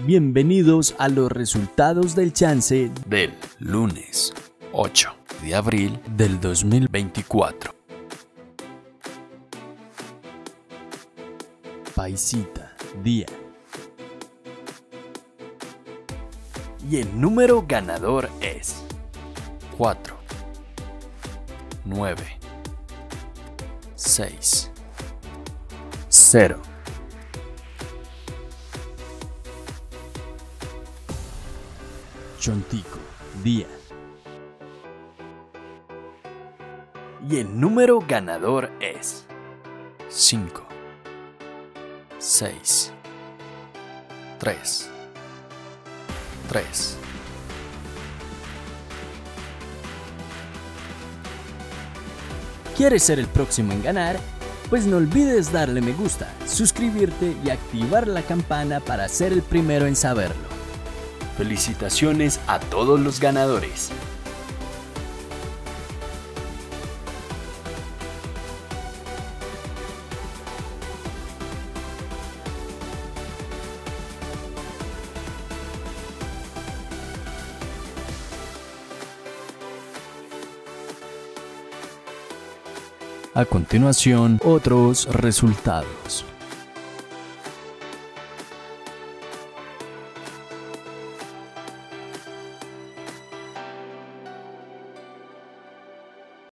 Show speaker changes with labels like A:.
A: Bienvenidos a los resultados del chance del lunes 8 de abril del 2024. Paisita, día. Y el número ganador es 4, 9, 6, 0. Chontico, día. Y el número ganador es 5, 6, 3, 3. ¿Quieres ser el próximo en ganar? Pues no olvides darle me gusta, suscribirte y activar la campana para ser el primero en saberlo. Felicitaciones a todos los ganadores. A continuación, otros resultados.